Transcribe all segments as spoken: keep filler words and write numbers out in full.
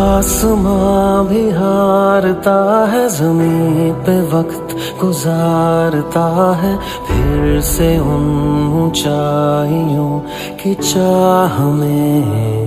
आसमां भी हारता है, ज़मीं पे वक्त गुजारता है, फिर से उन ऊंचाइयों की चाह में।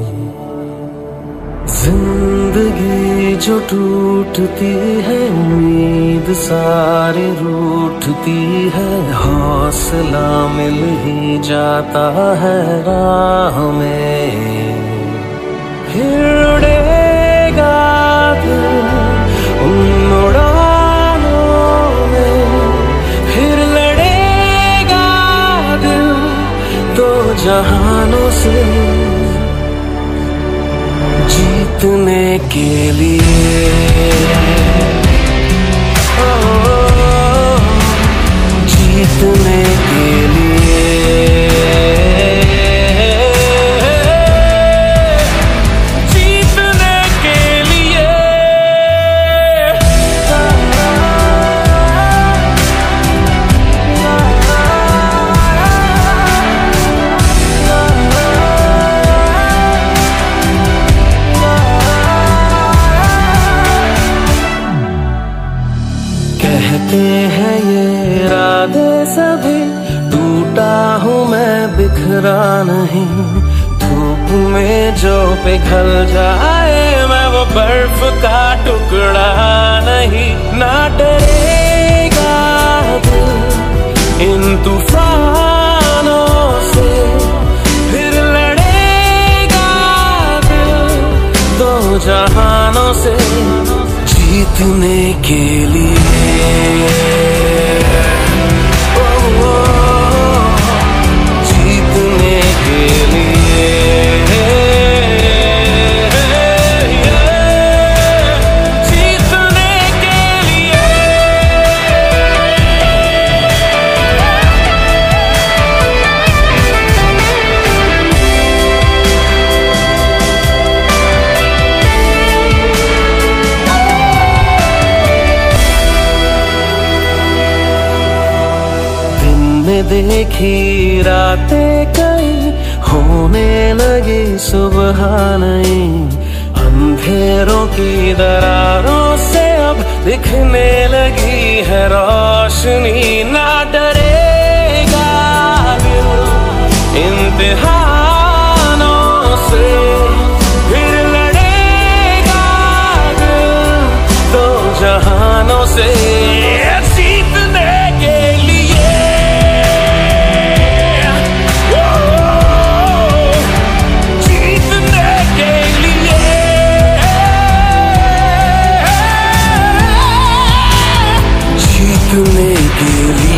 जिंदगी जो टूटती है, उम्मीद सारी रूठती है, हौसला मिल ही जाता है राह में। फिर उड़ेगा दिल उन उड़ानों में, फिर लड़ेगा दिल दो जहानों से, जीतने के लिए, ओ, जीतने के लिए, जीतने के लिए। कहते हैं ये इरादे सभी, टूटा हूँ मैं बिखरा नहीं, धूप में जो पिघल जाए मैं वो बर्फ का टुकड़ा नहीं। ना डरेगा दिल इन तूफानों से, फिर लड़ेगा दिल दो जहानों से, जीतने के लिए, ओ, ओ, जीतने के लिए, जीतने के लिए। में देखी रातें कई, होने लगी सुबह नई, अंधेरों की दरारों से अब दिखने लगी है रोशनी। ना डरेगा दिल इम्तिहानों से, फिर लड़ेगा दिल दो जहानों से, जीतने के लिए, जीतने के लिए।